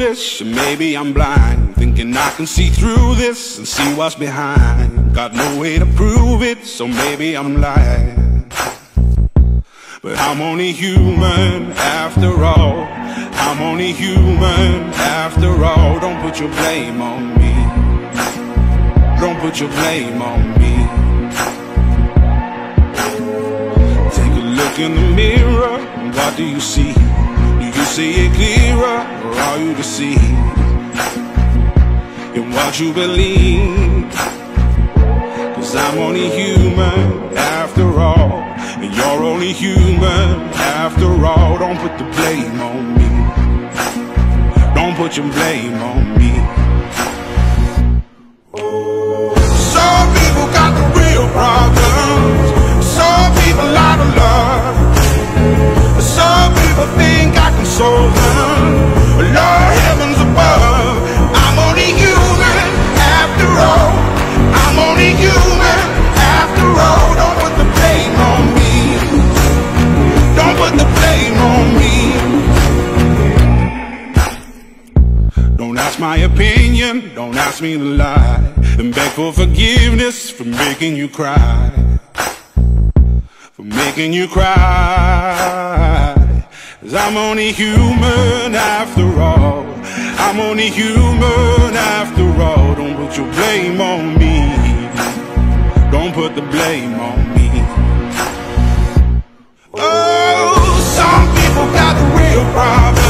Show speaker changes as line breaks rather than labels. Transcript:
foolish, or maybe I'm blind, thinking I can see through this and see what's behind. Got no way to prove it, so maybe I'm lying. But I'm only human after all. I'm only human after all. Don't put your blame on me. Don't put your blame on me. Take a look in the mirror, what do you see? Do you see it clearer, or are you deceived in what you believe? 'Cause I'm only human after all, and you're only human after all. Don't put the blame on me. Don't put your blame on me. Some people got the real problems. Some people out of love. Some people think I can solve them. Lord, heavens above, I'm only human after all. I'm only human after all. Don't put the blame on me. Don't put the blame on me. Don't ask my opinion, don't ask me to lie, and beg for forgiveness for making you cry. For making you cry. 'Cause I'm only human after all. I'm only human after all. Don't put your blame on me. Don't put the blame on me. Oh, some people got the real problem.